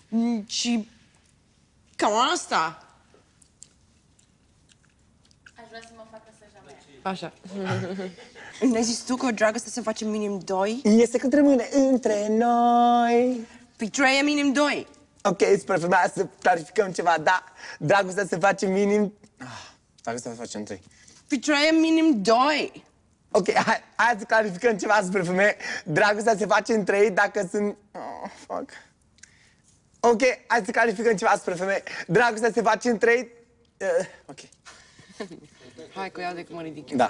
Și cam asta. Aș vrea să mă facă să jamea. Așa. Ne-ai zis tu că o dragoste se face minim 2? Este cât rămâne între noi. Păi 3 e minim 2. Ok, spre femeia să clarificăm ceva, da. Dragostea se face minim... Dragostea se face în 3. Păi 3 e minim 2. Ok, hai să clarificăm ceva spre femeie. Dragostea se face în 3 dacă sunt... Oh, fuck. Ok, hai să clarificăm ceva spre femeie. Dragostea se face în 3... ok. Hai că iau de că mă ridic eu. Da.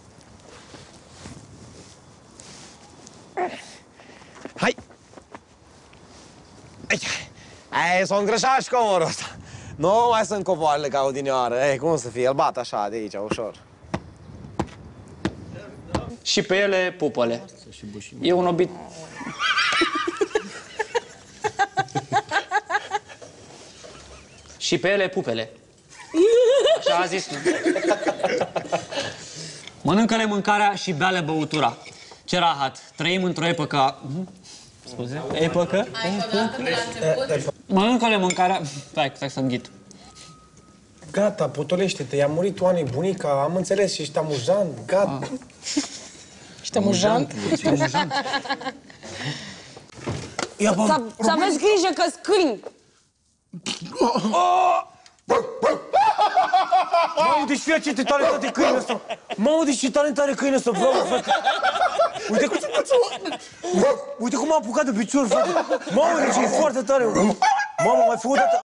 Hai! Ei, s-a îngrășat și comorul ăsta. Nu mai sunt covoarele ca odinioară. Ei, cum să fie? Îl bat așa de aici, ușor. Și pe ele pupăle. E un obit... Și pe ele pupele. Așa a zis, nu? Mănâncă-le mâncarea și bea-le băutura. Ce rahat. Trăim într-o epocă... Scuze? Epocă? Mănâncă-le mâncarea... Stai să înghit. Gata, potolește-te, i-a murit Oanei bunica, am înțeles, ești amuzant, gata. Ești amuzant? Ești amuzant. Să aveți grijă că-s câini. Mamă, deci fie ce talentat e câinul ăsta! Mamă, deci ce talentat e câinul ăsta, bravo, frate! Uite cum a apucat de picior, frate! Mamă, deci e foarte tare! Mamă, mai fă o dată!